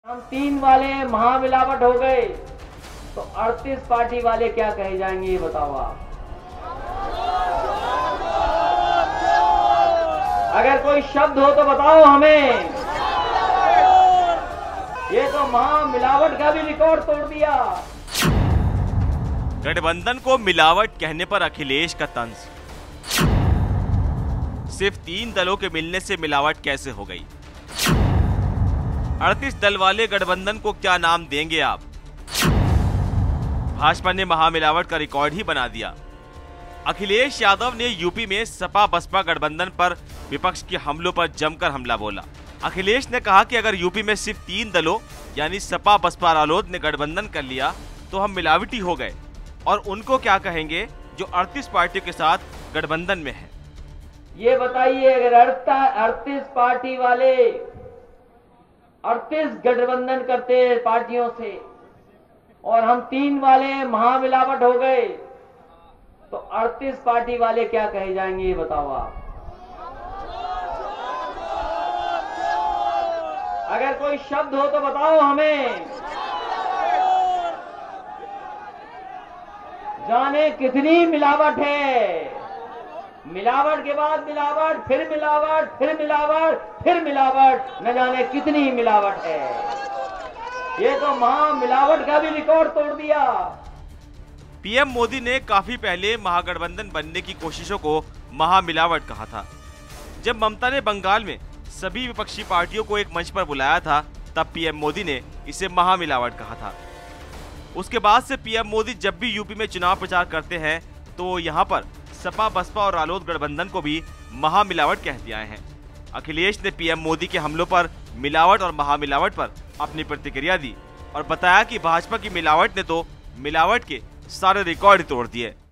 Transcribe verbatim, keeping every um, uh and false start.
हम तीन वाले महामिलावट हो गए तो अड़तीस पार्टी वाले क्या कहे जाएंगे ये बताओ आप। अगर कोई शब्द हो तो बताओ हमें। ये तो महामिलावट का भी रिकॉर्ड तोड़ दिया। गठबंधन को मिलावट कहने पर अखिलेश का तंज। सिर्फ तीन दलों के मिलने से मिलावट कैसे हो गई? अड़तीस दल वाले गठबंधन को क्या नाम देंगे आप? भाजपा ने महामिलावट का रिकॉर्ड ही बना दिया। अखिलेश यादव ने यूपी में सपा बसपा गठबंधन पर विपक्ष के हमलों पर जमकर हमला बोला। अखिलेश ने कहा कि अगर यूपी में सिर्फ तीन दलों यानी सपा बसपा रालोद ने गठबंधन कर लिया तो हम मिलावटी हो गए, और उनको क्या कहेंगे जो अड़तीस पार्टियों के साथ गठबंधन में है। ये बताइए, अगर अड़तीस पार्टी वाले अड़तीस गठबंधन करते पार्टियों से और हम तीन वाले महामिलावट हो गए तो अड़तीस पार्टी वाले क्या कहे जाएंगे ये बताओ आप। अगर कोई शब्द हो तो बताओ हमें। जाने कितनी मिलावट है, मिलावट के बाद मिलावट, फिर मिलावट, फिर मिलावट, फिर मिलावट, न जाने कितनी मिलावट है। ये तो महामिलावट का भी रिकॉर्ड तोड़ दिया। पीएम मोदी ने काफी पहले महागठबंधन बनने की कोशिशों को महामिलावट कहा था। जब ममता ने बंगाल में सभी विपक्षी पार्टियों को एक मंच पर बुलाया था तब पीएम मोदी ने इसे महामिलावट कहा था। उसके बाद से पीएम मोदी जब भी यूपी में चुनाव प्रचार करते हैं तो यहाँ पर सपा बसपा और रालोद गठबंधन को भी महामिलावट कहते आए हैं। अखिलेश ने पीएम मोदी के हमलों पर मिलावट और महामिलावट पर अपनी प्रतिक्रिया दी और बताया कि भाजपा की मिलावट ने तो मिलावट के सारे रिकॉर्ड तोड़ दिए।